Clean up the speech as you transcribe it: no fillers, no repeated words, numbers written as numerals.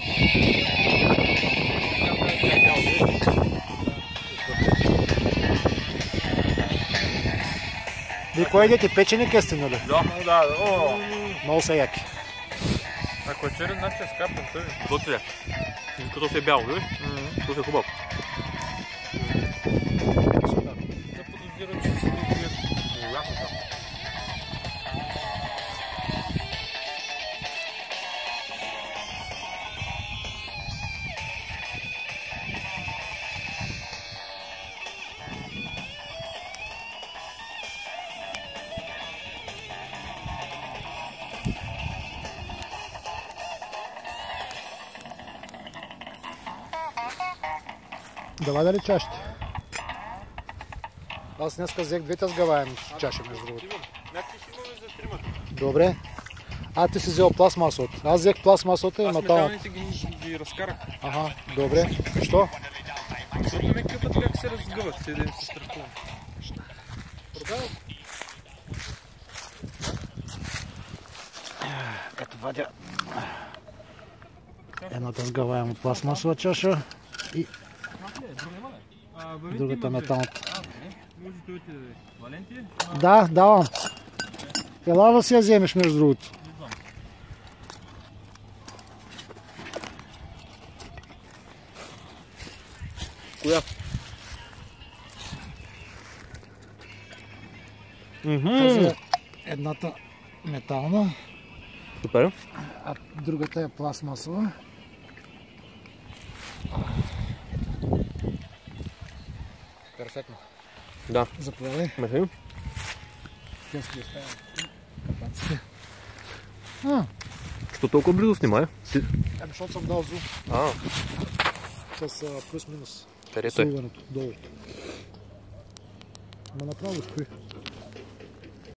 Вие кой идете? Печени къстина ли? Да. Много са яки. Ако е черен, значи е скапен той. Готви е. Като се е бял, виж? Като е хубав. Да подозирам, че си не е ясно там. Давай дали чашите? Аз днеска взех двете сгъваеми чаши, между другото. Някакви ще имаме за тримата. Добре. А ти си взел пластмасовата. Аз взех пластмасовата и металната. Аз металните ги разкарах. Ага, добре. Що? Защото ме къпат как се разгъват, те да им се страхувам. Продавам. Ето вадя едната сгъваема пластмасова чаша и другата металната. Да, давам. Ела да си я вземеш, между другото. Коя? Тази е едната метална, Супер. а другата е пластмасова. Перфектно. Да. Заповядай. Мехаим. Тя си оставя капаците. Що толкова близо снимай? Защото съм дал зум. С плюс-минус. Където е? Силването долу. Ма направо стои.